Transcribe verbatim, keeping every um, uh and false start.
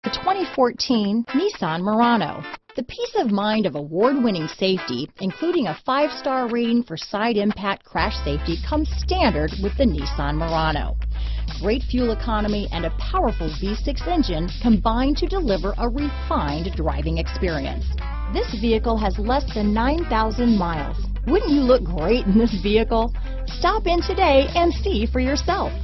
The twenty fourteen Nissan Murano. The peace of mind of award-winning safety, including a five-star rating for side impact crash safety, comes standard with the Nissan Murano. Great fuel economy and a powerful V six engine combine to deliver a refined driving experience. This vehicle has less than nine thousand miles. Wouldn't you look great in this vehicle? Stop in today and see for yourself.